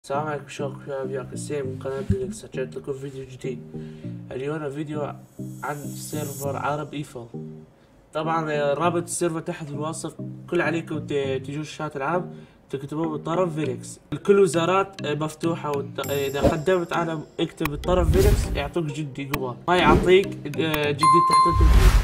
السلام عليكم شباب، يا قسيم من قناة فيليكس. رجعت لكم فيديو جديد. اليوم فيديو عن سيرفر عرب ايفل. طبعا رابط السيرفر تحت في الوصف. كل عليكم تجوا شات العاب تكتبوا بالطرف فيليكس. كل وزارات مفتوحة، اذا قدمت على اكتب بالطرف فيليكس يعطوك جدي قوة، ما يعطيك جدي تحت التوجيه.